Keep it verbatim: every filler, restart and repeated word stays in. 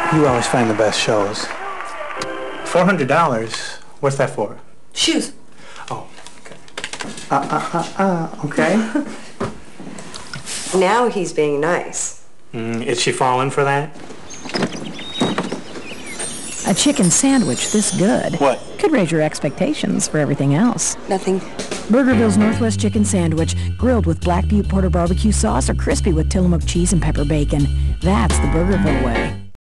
You always find the best shows. four hundred dollars? What's that for? Shoes. Oh, okay. Uh, uh, uh, uh, okay. Now he's being nice. Mm, is she falling for that? A chicken sandwich this good What? could raise your expectations for everything else. Nothing. Burgerville's Northwest Chicken Sandwich, grilled with Black Butte Porter barbecue sauce or crispy with Tillamook cheese and pepper bacon. That's the Burgerville way.